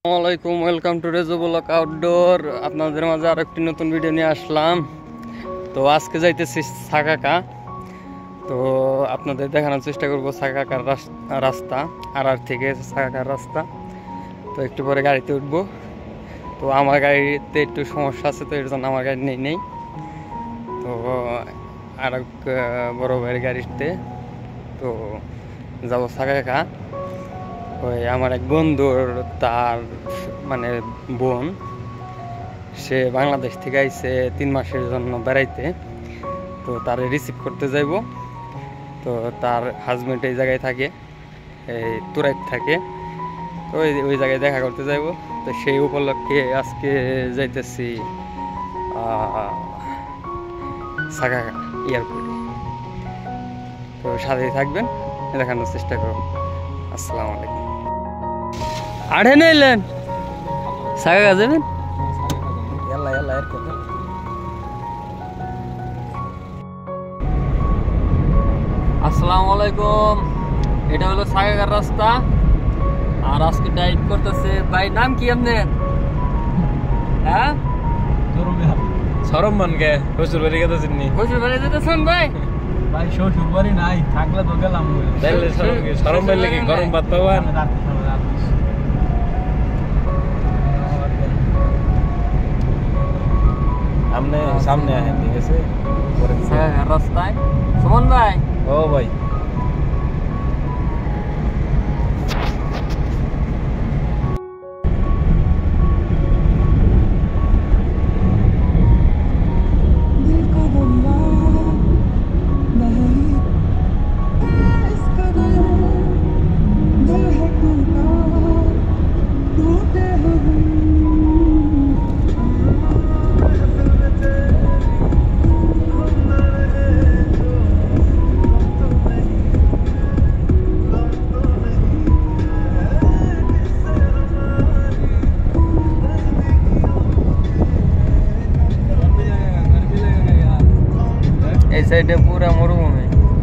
আসসালামাইকুম, welcome to রেজো block outdoor. আপনাদের মাঝে আর একটি নতুন ভিডিও নিয়ে আসলাম। তো আজকে যাইতেছি সাকাকা। তো আপনাদের দেখানোর চেষ্টা করবো সাকাকার রাস্তা, আরার থেকে সাকাকার রাস্তা। তো একটু পরে গাড়িতে উঠবো। তো আমার গাড়িতে একটু সমস্যা আছে, তো এর জন্য আমার গাড়ি নেই। তো আর এক বড় ভাইয়ের গাড়িতে তো যাবো সাকাকা। ওই আমার এক বন্ধুর, তার মানে বোন, সে বাংলাদেশ থেকে আইছে 3 মাসের জন্য বেড়াইতে। তো তার রিসিভ করতে যাইব। তো তার হাজবেন্ড এই জায়গায় থাকে, এই তুরাইত থাকে। তো ওই জায়গায় দেখা করতে যাইব। তো সেই উপলক্ষে আজকে যাইতেছি সাকাকা এয়ারপোর্টে। তো সাথেই থাকবেন, দেখানোর চেষ্টা করব। আসসালামু আলাইকুম। আড়ে নিলেন সাকাকা যাবেন? আসসালামু আলাইকুম। এটা হলো সাকাকার রাস্তা। আর আজকে ড্রাইভ করতেছে ভাই। নাম কি আপনার? হ্যাঁ, সরম মানকে শ্বশুর বাড়ি গেছেন নি? শ্বশুর বাড়ি যেতেছেন ভাই? ভাই শ্বশুর বাড়ি নাই, থাকলে তো গেলাম। তাইলে সরম বাড়ি কি গরম ভাত পাবেন? সামনে সামনে আহেন, ঠিক আছে? সাকাকার রাস্তায় সুমন ভাই। ও ভাই, এই সাইডে পুরা মরুভূমি।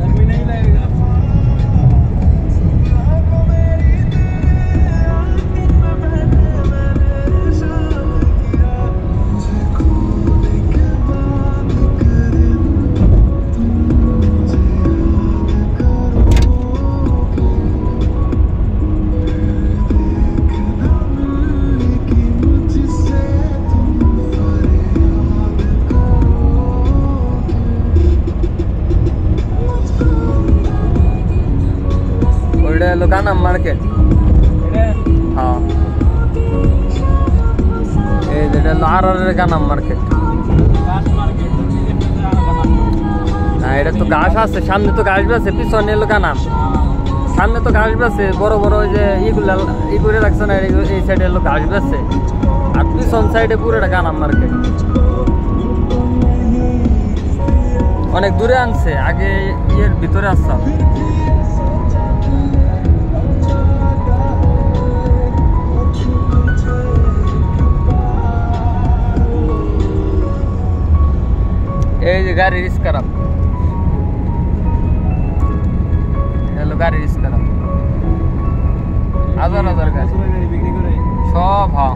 গানা মার্কেট, হ্যাঁ, এই যেটা হলো আরারের গানা মার্কেট। না, এটা তো ঘাস আছে, সামনে তো ঘাস বেছে, পিছনে এলো গানাম। সামনে তো ঘাস বেছে, বড় বড় ওই যে ই করে রাখছে না, এই সাইডে এলো ঘাস বেছে। আর পিছন সাইডে পুরোটা গানাম মার্কেট। অনেক দূরে আনছে, আগে ইয়ের ভিতরে আসতাম। এই যে গাড়ি রিস্ক খারাপ, হ্যালো গাড়ি রিস্ক খারাপ, হাজার হাজার গাড়ি সব। হ্যাঁ,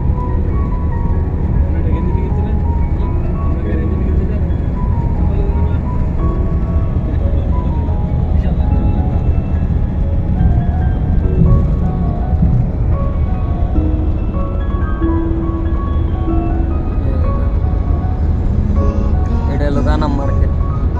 এটা হলো গানা মার্কেট।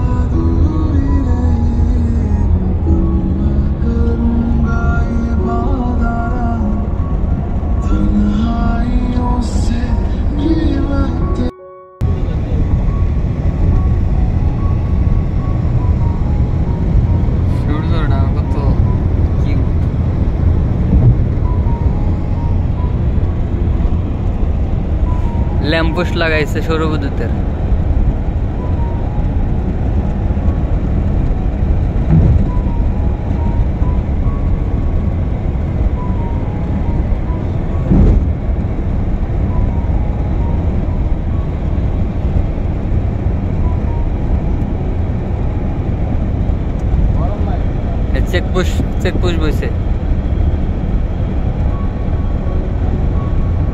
ল্যাম্পপোস্ট লাগাইছে সৌরবিদ্যুতের। চেকপোস্ট বইছে।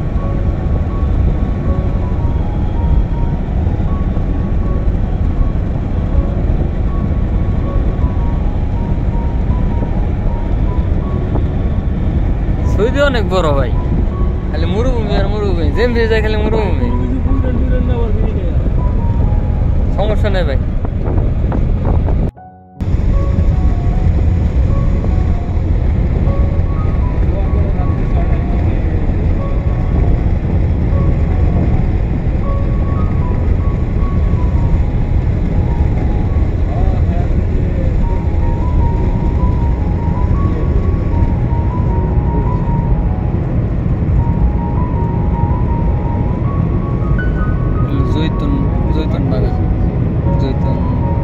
পৃথিবী অনেক বড় ভাই, খালি মরুভূমি আর মরুভূমি, যেম ভিজে যায় খালি মরুভূমি। সমস্যা নেই ভাই। জৈতুন বাগান, জৈতুন।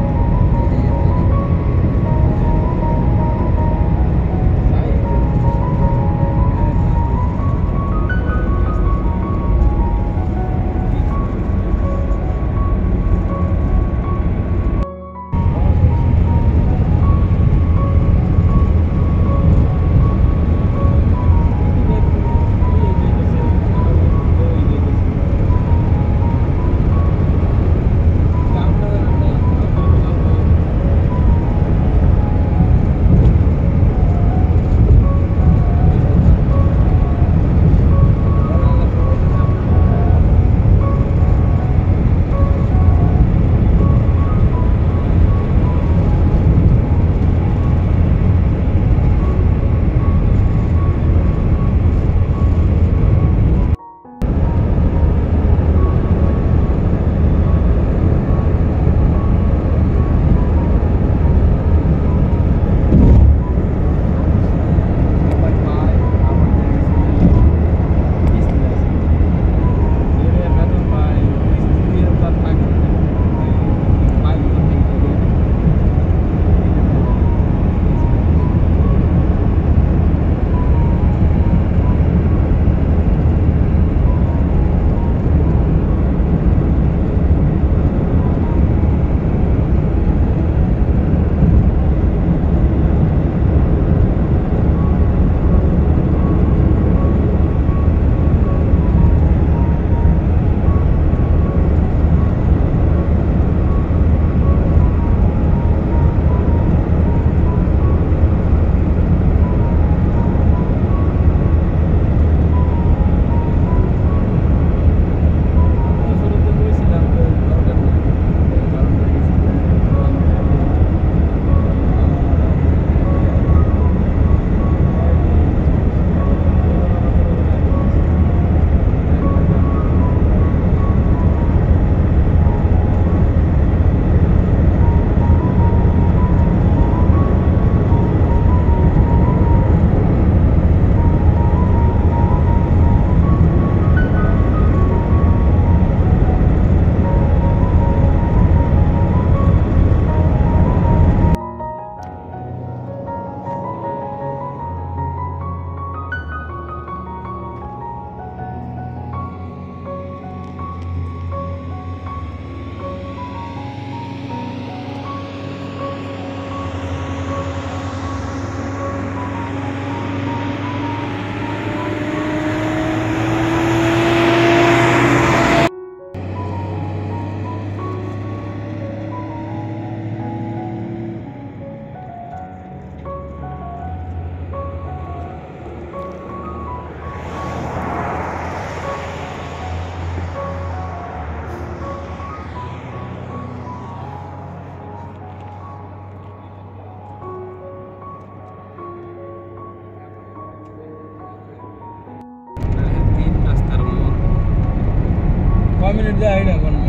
मिनट जाए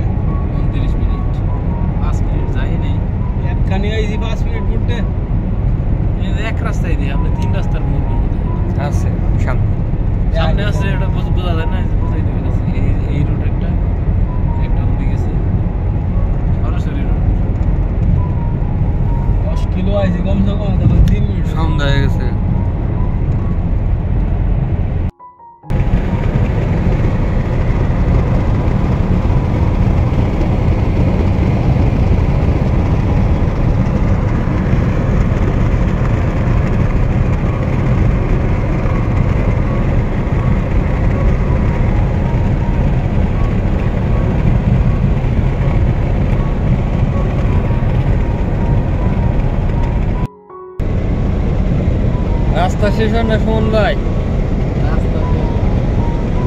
29 मिनट 5 मिनट जाए नहीं एकखानी आइছি 5 मिनट ঘুরতে এই এক রাস্তায় দিয়ে আমরা তিন রাস্তার মোড় আছে সামনে আছে এটা বোঝা যায় না বোঝাই দিবে এই রোড একটা ওদিকে গেছে সরাসরি রোড 10 কিলো আইছি কমসে কম তাহলে 3 মিনিট সামনে হয়ে গেছে রাস্তা শেষ হয় না সুমন ভাই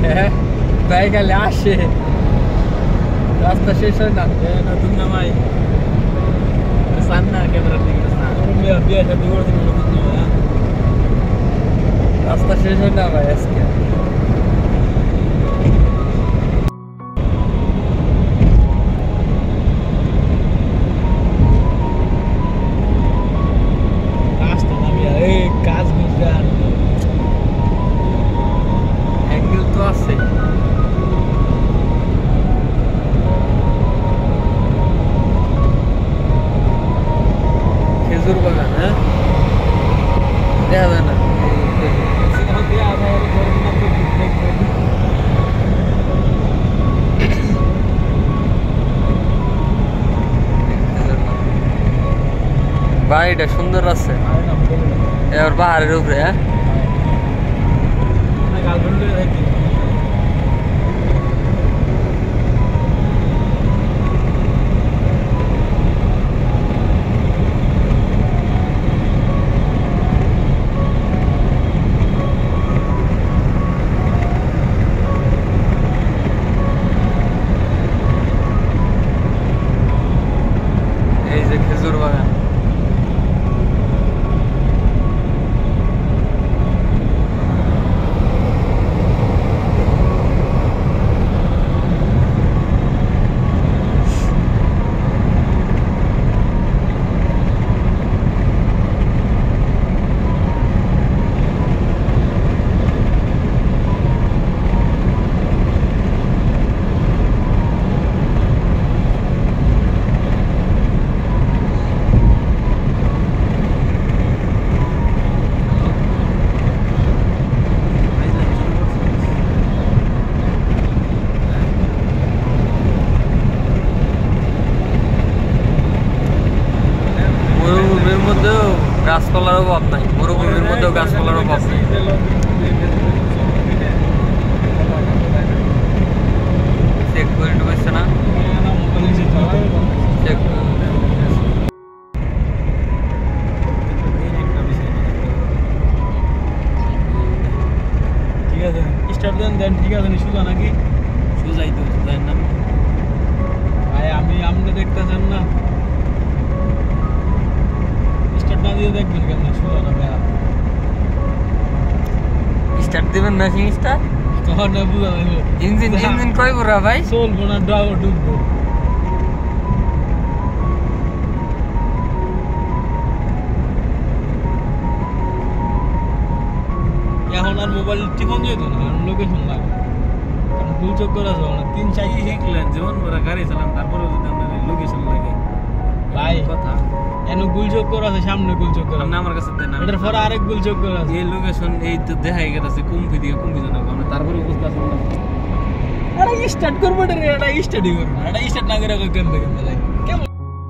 হ্যাঁ ভাই গেলে আসে রাস্তা শেষ হয় না নতুন না ভাই সান না ক্যামেরা দিকে না বিয়ে শাদী করে দিন নতুন না রাস্তা শেষ হয় না ভাই আজকে খেজুর বাগান হ্যাঁ দেখা যায় না বাড়িটা সুন্দর আছে এবার পাহাড়ের উপরে হ্যাঁ খেজুর বাগান গাছপালার অভাব নাই মরুভূমির মধ্যেও গাছপালার অভাব নাই চেক করে ঢুকেছে না চেক ঠিক আছে স্টার্ট দেন ঠিক আছে সোজা নাকি সোজাই তো দেন না ভাই আপনি দেখতেছেন না স্টার্ট না দিয়ে দেখবেন কেন সোজা না ভাই স্টার্ট দিবেন না স্টার্ট তখন না বুঝা যাবে ইঞ্জিন কই বড়া ভাই চলবো না ডুববো এখন আর মোবাইল টিপন যেত না লোকেশন লাগে কারণ দুই চক্কর আছে না 3-4 শিখলেন যেমন বড় গাড়ি চালান তারপরে যদি আপনাদের লোকেশন লাগে ভাই কথা এন গুল চক্কর আছে সামনে গুল চক্কর আপনি আমার কাছে দেন এটার পরে আরেক গুল চক্কর আছে এই লোকেশন এই তো দেখাই গেছে কুম্ভি দিয়ে কুম্ভি জানা কারণ তারপরে অবস্থা আছে না আরে স্টার্ট করব রে এটা স্টার্টই করব এটা স্টার্ট না করে কেন দেখেন ভাই কেমন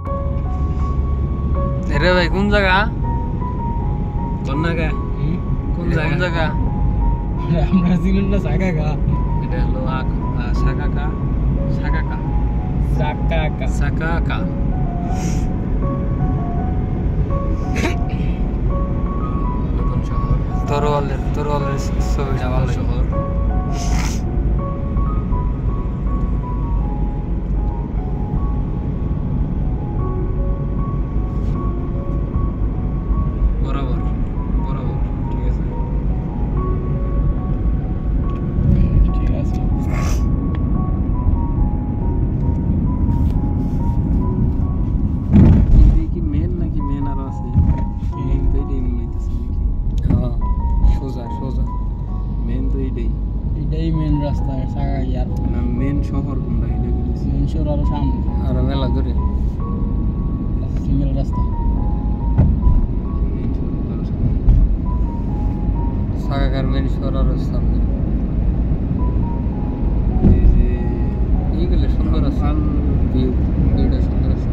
রে ভাই কোন জায়গা কোন জায়গা কোন জায়গা আমরা চিনেন না সাকাকা এটা হলো সাকাকা সাকাকা সাকাকা সাকাকা নতুন শহর তরোয়ালের ছবিটা ভালো শহর বরাবর ঠিক আছে কি মেন নাকি মেন আর আছে মেন তো এটাই মনে হইতেছে নাকি হ্যাঁ সোজা মেন তো এটাই মেন রাস্তা সাগা ইয়ার না মেন শহর কোনটা এটা বলেছি মেন শহর আর সামনে আর মেলা দূরে সিঙ্গেল রাস্তা সাকাকার মেন শহর আর সামনে এইগুলো সুন্দর আছে ভিউটা সুন্দর আছে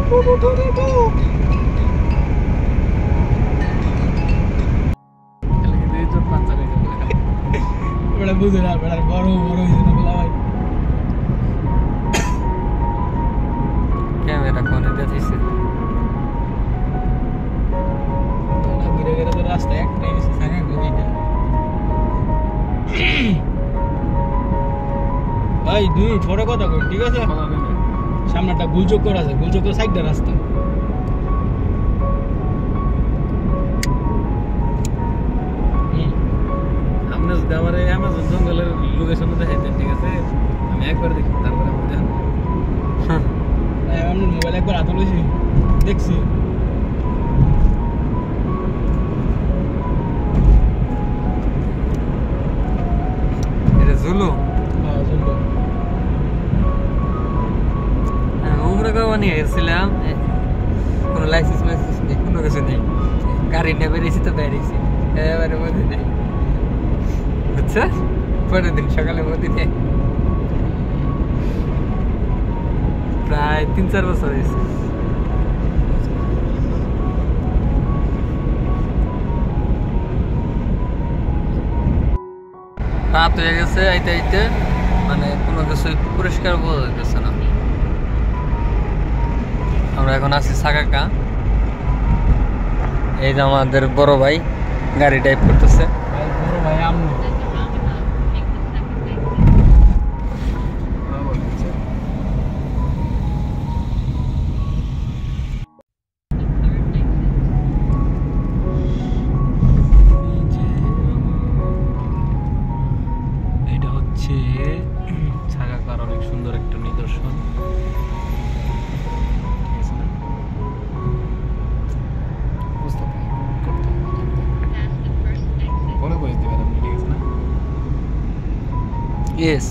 বেড়া বুঝে না, বেড়ার বড় বড় হয়েছে না বলা ভাই। ক্যামেরা কোনে দিতেছে ঘুরে ঘুরে তো রাস্তা একটাই নিচে থাকা গলিটা। ভাই 2 মিনিট পরে কথা কই, ঠিক আছে? সামনে একটা গুলচক্কর আছে, গুলচক্কর সাইডটা রাস্তা। আপনি যদি আমার অ্যামাজন জঙ্গলের লোকেশন দেখাইতেন, ঠিক আছে? আমি একবার দেখি, তারপরে আমি দেখেন। আমি মোবাইল একবার হাতে লইছি, দেখছি। এটা জুলু হ্যাঁ, জুলু। উমরা গাওয়া নিয়ে গেছিলাম, কোনো লাইসেন্স মাইসেন্স নেই, কোনো কিছু নেই, গাড়ি নিয়ে বেরিয়েছি তো বেরিয়েছি, এবারে মধ্যে নেই, বুঝছো? পরের দিন সকালে মধ্যে প্রায় 3-4 বছর হয়েছে। রাত হয়ে গেছে, আইতে আইতে মানে কোনো কিছু পরিষ্কার বোঝা যাইতেছে না। আমরা এখন আছি সাকাকা। এই যে আমাদের বড় ভাই গাড়ি ড্রাইভ করতেছে। বড় ভাই আম্মু। এটা হচ্ছে সাকাকার অনেক সুন্দর একটা নিদর্শন। Yes.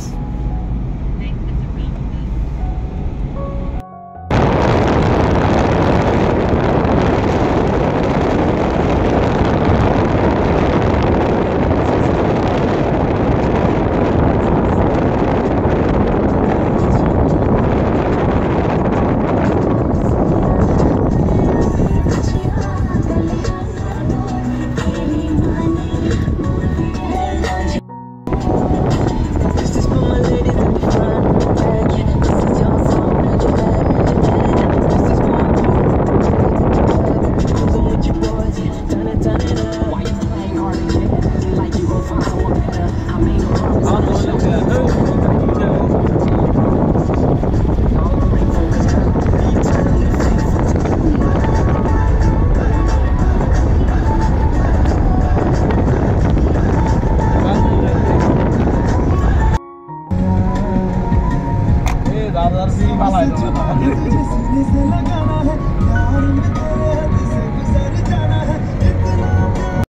दादा भी वाला है